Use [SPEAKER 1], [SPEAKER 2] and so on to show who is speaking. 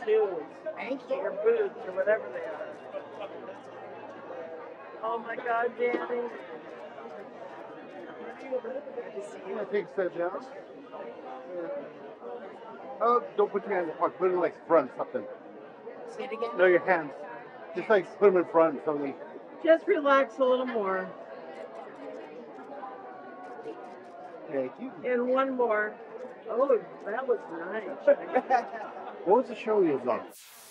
[SPEAKER 1] shoes. Thank you. Or boots or whatever they are. Oh my God, Danny.
[SPEAKER 2] I think so, down. Oh, don't put your hands in the pocket. Put it in like front something.
[SPEAKER 1] Say it again?
[SPEAKER 2] No, your hands. Just like put them in front something.
[SPEAKER 1] Just relax a little more.
[SPEAKER 2] Thank you.
[SPEAKER 1] And one more. Oh, that was nice.
[SPEAKER 2] What was the show you was on?